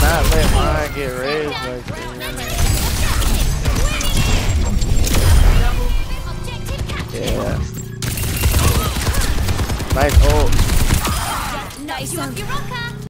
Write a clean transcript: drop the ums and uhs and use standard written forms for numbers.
not let mine get raised like that. Yeah. Nice ult. Nice.